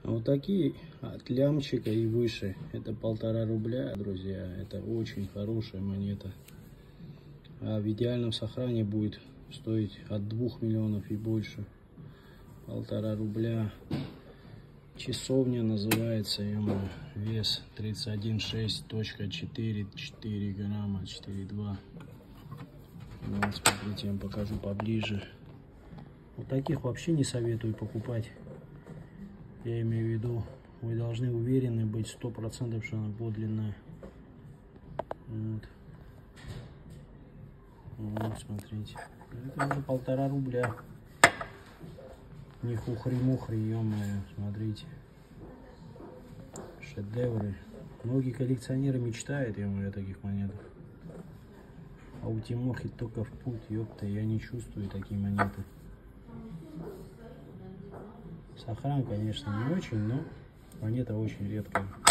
Вот такие от лямчика и выше. Это 1,5 рубля, друзья. Это очень хорошая монета. А в идеальном сохране будет стоить от 2 миллионов и больше. 1,5 рубля. Часовня называется. Вес 31,6.4, 4 грамма, 4,2. Вот, смотрите, я вам покажу поближе. Вот таких вообще не советую покупать. Я имею в виду, вы должны уверены быть 100%, что она подлинная. Вот. Вот, смотрите. Это уже 1,5 рубля. Не хухри-мухри, ё-моё, смотрите. Шедевры. Многие коллекционеры мечтают, о таких монетах. А у Тимохи только в путь, ёпта, я не чувствую такие монеты. Сохран, конечно, не очень, но монета очень редкая.